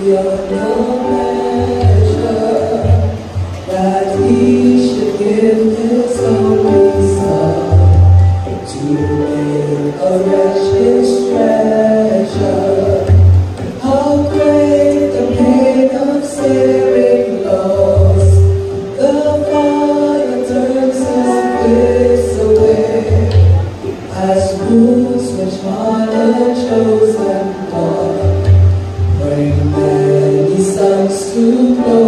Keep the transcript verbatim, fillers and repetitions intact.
beyond your measure, that he should give his only son to make a wretch his treasure. How great the pain of spirit loss! The Father turns his face away, as wounds which on a chosen one bring many sons to glory.